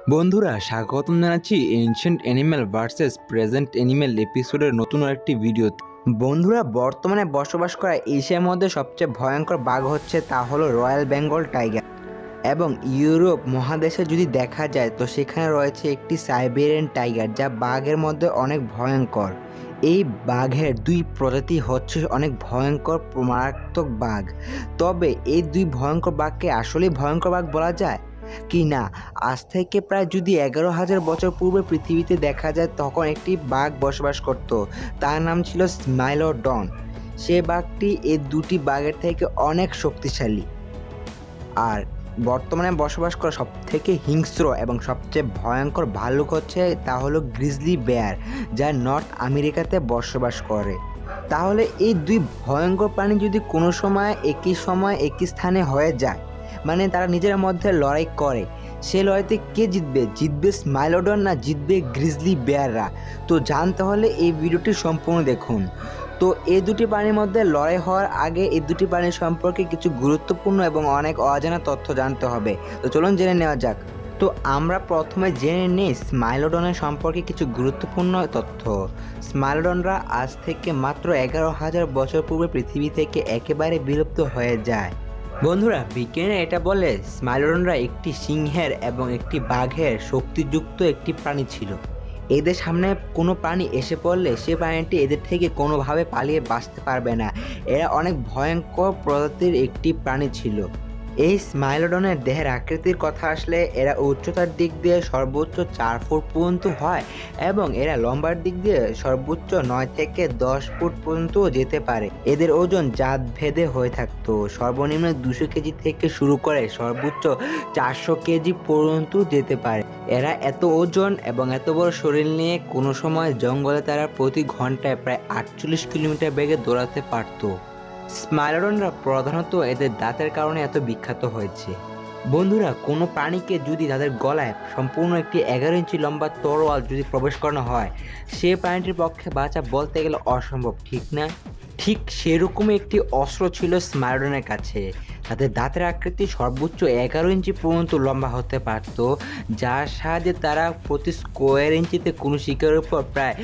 বন্ধুরা স্বাগতম জানাচ্ছি ancient animal versus present animal এপিসোডের নতুন আরেকটি ভিডিওতে। বন্ধুরা, বর্তমানে বসবাস করা এশিয়ার মধ্যে সবচেয়ে ভয়ঙ্কর বাঘ হচ্ছে তা হলো রয়্যাল বেঙ্গল টাইগার। এবং ইউরোপ মহাদেশে যদি দেখা যায় তো সেখানে রয়েছে একটি সাইবেরিয়ান টাইগার, যা বাঘের মধ্যে অনেক ভয়ঙ্কর। এই বাঘের দুই প্রজাতি হচ্ছে অনেক ভয়ঙ্কর মারাত্মক বাঘ। তবে এই দুই ভয়ঙ্কর বাঘকে আসলেই ভয়ঙ্কর বাঘ বলা যায় কি না? আজ থেকে প্রায় যদি 11,000 বছর পূর্বে পৃথিবীতে দেখা যায়, তখন একটি বাঘ বসবাস করত। তার নাম ছিল স্মাইলোডন। সে বাঘটি এই দুটি বাঘের থেকে অনেক শক্তিশালী। আর বর্তমানে বসবাস করা সবথেকে হিংস্র এবং সবচেয়ে ভয়ঙ্কর ভাল্লুক হচ্ছে তা হলো গ্রিজলি বেয়ার, যা নর্থ আমেরিকাতে বসবাস করে। তাহলে এই দুই ভয়ঙ্কর প্রাণী যদি কোনো সময় একই স্থানে হয়ে যায়, মানে তারা নিজের মধ্যে লড়াই করে, সে লড়াইতে কে জিতবে? জিতবে স্মাইলোডন না জিতবে গ্রিজলি বেয়াররা? তো জানতে হলে এই ভিডিওটি সম্পূর্ণ দেখুন। তো এই দুটি প্রাণীর মধ্যে লড়াই হওয়ার আগে এই দুটি প্রাণীর সম্পর্কে কিছু গুরুত্বপূর্ণ এবং অনেক অজানা তথ্য জানতে হবে। তো চলুন জেনে নেওয়া যাক। তো আমরা প্রথমে জেনে নিই স্মাইলোডনের সম্পর্কে কিছু গুরুত্বপূর্ণ তথ্য। স্মাইলোডনরা আজ থেকে মাত্র 11,000 বছর পূর্বে পৃথিবী থেকে একেবারে বিলুপ্ত হয়ে যায়। বন্ধুরা, বিজ্ঞানীরা এটা বলে স্মাইলোডনরা একটি সিংহের এবং একটি বাঘের শক্তিযুক্ত একটি প্রাণী ছিল। এদের সামনে কোনো প্রাণী এসে পড়লে সে প্রাণীটি এদের থেকে কোনোভাবে পালিয়ে বাঁচতে পারবে না। এরা অনেক ভয়ঙ্কর প্রজাতির একটি প্রাণী ছিল। এই স্মাইলোডনের দেহের আকৃতির কথা আসলে এরা উচ্চতার দিক দিয়ে সর্বোচ্চ 4 ফুট পর্যন্ত হয় এবং এরা লম্বার দিক দিয়ে সর্বোচ্চ 9 থেকে 10 ফুট পর্যন্ত যেতে পারে। এদের ওজন জাত ভেদে হয়ে থাকতো। সর্বনিম্ন 200 কেজি থেকে শুরু করে সর্বোচ্চ 400 কেজি পর্যন্ত যেতে পারে। এরা এত ওজন এবং এত বড় শরীর নিয়ে কোনো সময় জঙ্গলে তারা প্রতি ঘন্টায় প্রায় 48 কিলোমিটার বেগে দৌড়াতে পারত। স্মাইলোডনরা প্রধানত এদের দাঁতের কারণে এত বিখ্যাত হয়েছে। বন্ধুরা, কোনো প্রাণীকে যদি তাদের গলায় সম্পূর্ণ একটি 11 ইঞ্চি লম্বা তরোয়াল যদি প্রবেশ করানো হয়, সে প্রাণীটির পক্ষে বাঁচা বলতে গেলে অসম্ভব, ঠিক না? ঠিক সেরকমই একটি অস্ত্র ছিল স্মাইলোডনের কাছে। তাদের দাঁতের আকৃতি সর্বোচ্চ 11 ইঞ্চি পর্যন্ত লম্বা হতে পারত, যার সাহায্যে তারা প্রতি স্কোয়ার ইঞ্চিতে কোনো শিকারের উপর প্রায়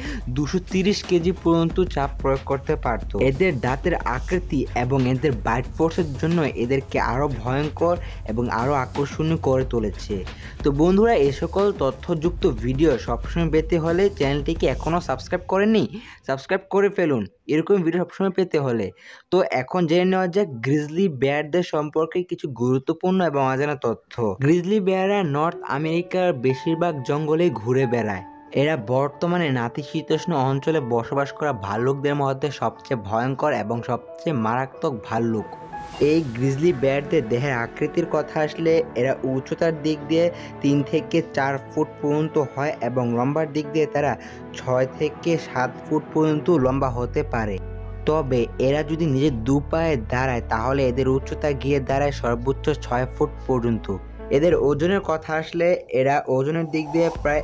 230 কেজি পর্যন্ত চাপ প্রয়োগ করতে পারত। এদের দাঁতের আকৃতি এবং এদের বাইট ফোর্সের জন্য এদেরকে আরও ভয়ঙ্কর এবং আরও আকর্ষণীয় করে তুলেছে। তো বন্ধুরা, এই সকল তথ্যযুক্ত ভিডিও সবসময় পেতে হলে চ্যানেলটিকে এখনও সাবস্ক্রাইব করেননি, সাবস্ক্রাইব করে ফেলুন এরকম ভিডিও সবসময় পেতে হলে। তো এখন জেনে নেওয়া যাক গ্রিজলি বেয়ারদের সম্পর্কে কিছু গুরুত্বপূর্ণ এবং অজানা তথ্য। গ্রিজলি বেয়াররা নর্থ আমেরিকার বেশিরভাগ জঙ্গলেই ঘুরে বেড়ায়। এরা বর্তমানে নাতিশীতোষ্ণ অঞ্চলে বসবাস করা ভাল্লুকদের মধ্যে সবচেয়ে ভয়ঙ্কর এবং সবচেয়ে মারাত্মক ভাল্লুক। এই গ্রিজলি বেয়ারদের দেহের আকৃতির কথা আসলে এরা উচ্চতার দিক দিয়ে 3 থেকে 4 ফুট পর্যন্ত হয় এবং লম্বার দিক দিয়ে তারা 6 থেকে 7 ফুট পর্যন্ত লম্বা হতে পারে। তবে এরা যদি নিজের দু পায়ে দাঁড়ায় তাহলে এদের উচ্চতা গিয়ে দাঁড়ায় সর্বোচ্চ 6 ফুট পর্যন্ত। এদের ওজনের কথা আসলে এরা ওজনের দিক দিয়ে প্রায়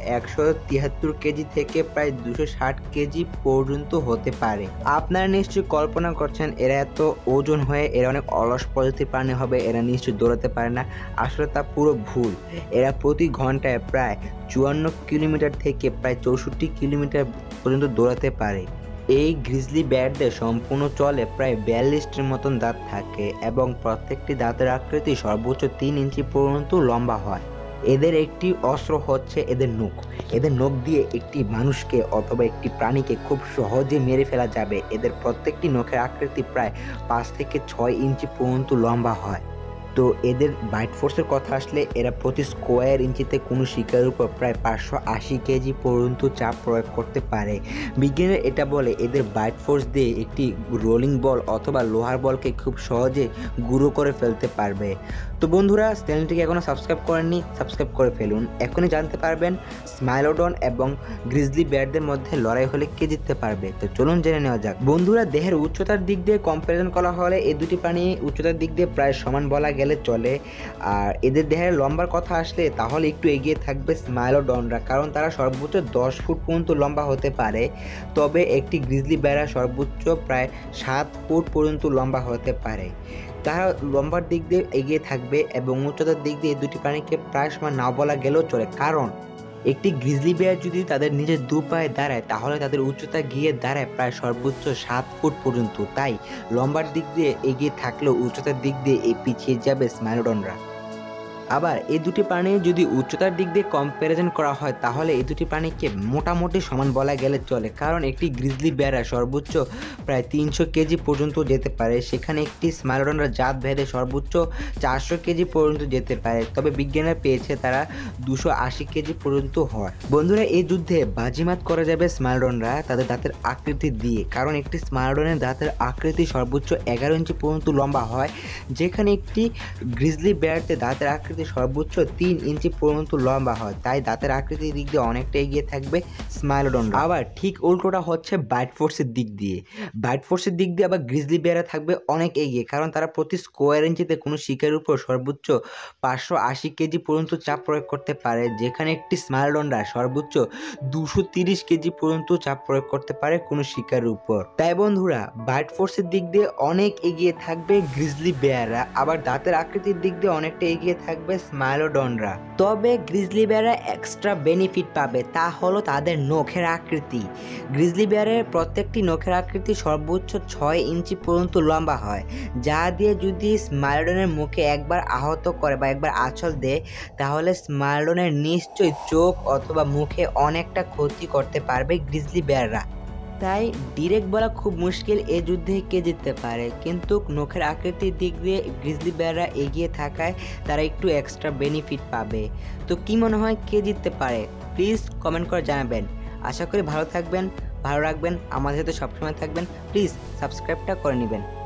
173 কেজি থেকে প্রায় 260 কেজি পর্যন্ত হতে পারে। আপনারা নিশ্চয়ই কল্পনা করছেন এরা এত ওজন হয়ে এরা অনেক অলস প্রজাতির প্রাণী হবে, এরা নিশ্চয়ই দৌড়াতে পারে না। আসলে তা পুরো ভুল। এরা প্রতি ঘন্টায় প্রায় 54 কিলোমিটার থেকে প্রায় 64 কিলোমিটার পর্যন্ত দৌড়াতে পারে। এই গ্রিজলি বেয়ারদের সম্পূর্ণ চলে প্রায় 42টির মতন দাঁত থাকে এবং প্রত্যেকটি দাঁতের আকৃতি সর্বোচ্চ 3 ইঞ্চি পর্যন্ত লম্বা হয়। এদের একটি অস্ত্র হচ্ছে এদের নখ। এদের নখ দিয়ে একটি মানুষকে অথবা একটি প্রাণীকে খুব সহজে মেরে ফেলা যাবে। এদের প্রত্যেকটি নখের আকৃতি প্রায় 5 থেকে 6 ইঞ্চি পর্যন্ত লম্বা হয়। তো এদের বাইট ফোর্সের কথা আসলে এরা প্রতি স্কোয়ার ইঞ্চিতে কোনো শিকারের উপর প্রায় 580 কেজি পর্যন্ত চাপ প্রয়োগ করতে পারে। বিজ্ঞানীরা এটা বলে এদের বাইট ফোর্স দিয়ে একটি রোলিং বল অথবা লোহার বলকে খুব সহজে গুঁড়ো করে ফেলতে পারবে। তো বন্ধুরা, চ্যানেলটিকে এখনও সাবস্ক্রাইব করেননি, সাবস্ক্রাইব করে ফেলুন। এখনই জানতে পারবেন স্মাইলোডন এবং গ্রিজলি বেয়ারদের মধ্যে লড়াই হলে কে জিততে পারবে। তো চলুন জেনে নেওয়া যাক। বন্ধুরা, দেহের উচ্চতার দিক দিয়ে কম্পারিজন করা হলে এই দুটি প্রাণী উচ্চতার দিক দিয়ে প্রায় সমান বলা গেলে চলে। আর এদের দেহের লম্বার কথা আসলে তাহলে একটু এগিয়ে থাকবে স্মাইলোডনরা, কারণ তারা সর্বোচ্চ 10 ফুট পর্যন্ত লম্বা হতে পারে। তবে একটি গ্রিজলি বেয়ার সর্বোচ্চ প্রায় 7 ফুট পর্যন্ত লম্বা হতে পারে। তারা লম্বার দিক দিয়ে এগিয়ে থাকবে এবং উচ্চতার দিক দিয়ে এই দুটি প্রাণীকে প্রায় সময় না বলা গেলেও চলে, কারণ একটি গ্রিজলি বেয়ার যদি তাদের নিজের দু পায়ে দাঁড়ায় তাহলে তাদের উচ্চতা গিয়ে দাঁড়ায় প্রায় সর্বোচ্চ 7 ফুট পর্যন্ত। তাই লম্বার দিক দিয়ে এগিয়ে থাকলেও উচ্চতার দিক দিয়ে পিছিয়ে যাবে স্মাইলোডনরা। আবার এই দুটি প্রাণী যদি উচ্চতার দিক দিয়ে কম্প্যারিজন করা হয় তাহলে এই দুটি প্রাণীকে মোটামুটি সমান বলা গেলে চলে, কারণ একটি গ্রিজলি বেয়ারা সর্বোচ্চ প্রায় 300 কেজি পর্যন্ত যেতে পারে, সেখানে একটি স্মাইলোডনরা জাত ভেদে সর্বোচ্চ 400 কেজি পর্যন্ত যেতে পারে, তবে বিজ্ঞানীরা পেয়েছে তারা 280 কেজি পর্যন্ত হয়। বন্ধুরা, এই যুদ্ধে বাজিমাত করা যাবে স্মাইলোডনরা তাদের দাঁতের আকৃতি দিয়ে, কারণ একটি স্মাইলোডনের দাঁতের আকৃতি সর্বোচ্চ 11 ইঞ্চি পর্যন্ত লম্বা হয়, যেখানে একটি গ্রিজলি বেয়ারতে দাঁতের আকৃতি সর্বোচ্চ 3 ইঞ্চি পর্যন্ত লম্বা হয়। তাই দাঁতের আকৃতির দিক দিয়ে অনেকটা এগিয়ে থাকবে স্মাইলোডন। আবার ঠিক উল্টোটা হচ্ছে বাইট ফোর্সের দিক দিয়ে। বাইট ফোর্সের দিক দিয়ে আবার গ্রিজলি বেয়ারা থাকবে অনেক এগিয়ে, কারণ তারা প্রতি স্কোয়ার ইঞ্চিতে কোনো শিকারের উপর সর্বোচ্চ 580 কেজি পর্যন্ত চাপ প্রয়োগ করতে পারে, যেখানে একটি স্মাইলোডনরা সর্বোচ্চ 230 কেজি পর্যন্ত চাপ প্রয়োগ করতে পারে কোনো শিকারের উপর। তাই বন্ধুরা, বাইট ফোর্সের দিক দিয়ে অনেক এগিয়ে থাকবে গ্রিজলি বেয়াররা, আবার দাঁতের আকৃতির দিক দিয়ে অনেকটা এগিয়ে থাকবে স্মাইলোডনরা। তবে গ্রিজলি বেয়াররা এক্সট্রা বেনিফিট পাবে, তা হলো তাদের নখের আকৃতি। গ্রিজলি বেয়ারের প্রত্যেকটি নখের আকৃতি সর্বোচ্চ 6 ইঞ্চি পর্যন্ত লম্বা হয়, যা দিয়ে যদি স্মাইলোডনের মুখে একবার আহত করে বা একবার আঁচল দেয় তাহলে স্মাইলোডনের নিশ্চয়ই চোখ অথবা মুখে অনেকটা ক্ষতি করতে পারবে গ্রিজলি বেয়াররা। তাই ডিরেক্ট বলা খুব মুশকিল এ যুদ্ধে কে জিততে পারে, কিন্তু নখের আকৃতির দিক দিয়ে গ্রিজলি বেয়াররা এগিয়ে থাকায় তারা একটু এক্সট্রা বেনিফিট পাবে। তো কি মনে হয় কে জিততে পারে, প্লিজ কমেন্ট করে জানাবেন। আশা করি ভালো থাকবেন, ভালো রাখবেন, আমাদের সাথে সবসময় থাকবেন। প্লিজ সাবস্ক্রাইবটা করে নেবেন।